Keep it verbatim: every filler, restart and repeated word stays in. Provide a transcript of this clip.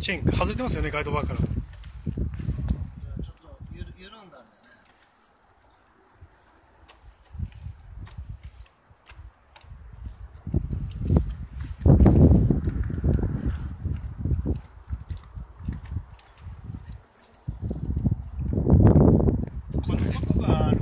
チェーン外れてますよね、ガイドバーから。 ちょっとゆる緩んだんだよね。 このことがある